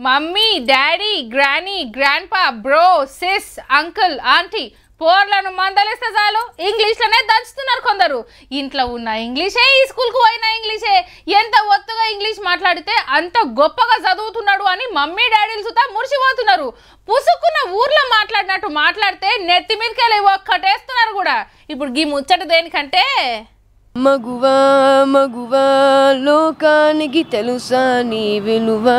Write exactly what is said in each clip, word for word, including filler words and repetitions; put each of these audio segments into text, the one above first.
Mummy, daddy, granny, grandpa, bro, sis, uncle, aunty పోర్లను మందలిస్తే చాలు ఇంగ్లీష్లోనే దంచుతున్నారు కొందరు. ఇంట్లో ఉన్న ఇంగ్లీషే, ఈ స్కూల్కు పోయిన ఇంగ్లీషే. ఎంత ఒత్తుగా ఇంగ్లీష్ మాట్లాడితే అంత గొప్పగా చదువుతున్నాడు అని మమ్మీ డాడీలు సుతా మురిసిపోతున్నారు. పుసుకున్న ఊర్లో మాట్లాడినట్టు మాట్లాడితే నెత్తి మీదకెళ్ళి ఒక్కటేస్తున్నారు కూడా. ఇప్పుడు గీ ముచ్చట దేనికంటే, మగువా మగువా లోకానికి తెలుసా నీ విలువా,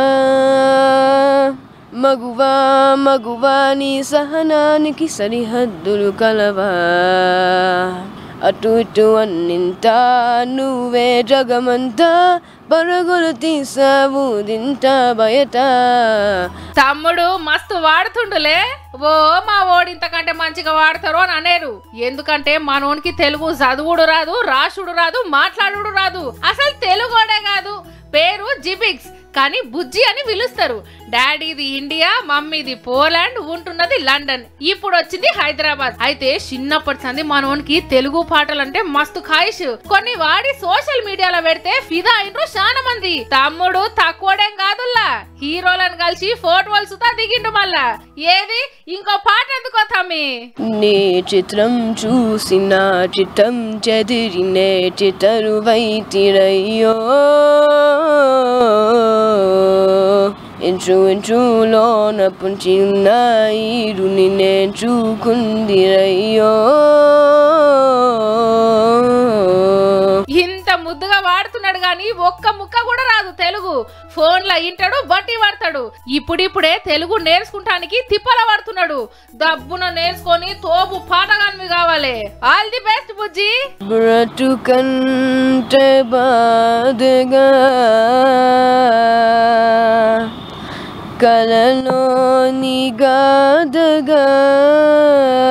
మగువా మగువా నీ సహనానికి సరిహద్దులు కలవా, అటు ఇటు అన్నింటా నువ్వే జగమంతా పరుగులు తీసావు దింట బయట. తమ్ముడు మస్తు వాడుతుండులే. ఓ మా ఓడి ఇంతకంటే మంచిగా వాడతారు అని అనేరు. ఎందుకంటే మనోనికి తెలుగు చదువుడు రాదు, రాసుడు రాదు, మాట్లాడుడు రాదు. అసలు తెలుగోడే కాదు. పేరు జిబిక్స్, కానీ బుజ్జి అని పిలుస్తారు. డాడీది ఇండియా, మమ్మీది పోలాండ్, ఉంటున్నది లండన్. ఇప్పుడు వచ్చింది హైదరాబాద్. అయితే చిన్నప్పటి సంది మనోనికి తెలుగు పాటలు అంటే మస్తు ఖాయిష్. కొన్ని వాడి సోషల్ మీడియాలో పెడితే ఫిదా అయినరు చాలా మంది. తమ్ముడు తక్కువడేం కాదుల్లా, హీరోలను కలిసి ఫోటోలు సుతా దిగిండు. మళ్ళా ఏది ఇంకో పాట ఎందుకో తమ్మి. నీ చిత్రం చూసిన చిత్తం చెదిరినే చితరువైతిరయ్యో, ఇంచు ఇంచులోన పుంచి ఉన్నాయి రుణినే చూకుందిరయ్యో. ఇంత ముద్దుగా వాడుతున్నాడు గాని ఒక్క ముక్క కూడా రాదు తెలుగు. ఫోన్లో ఇంటాడు, బట్టి వాడతాడు. ఇప్పుడిప్పుడే తెలుగు నేర్చుకుంటానికి తిప్పల వాడుతున్నాడు. దబ్బున నేర్చుకొని తోపు పాటగాన్వి కావాలి. All the best Bujji. బ్రతుకంటే బాధగా కలలోని గాథగా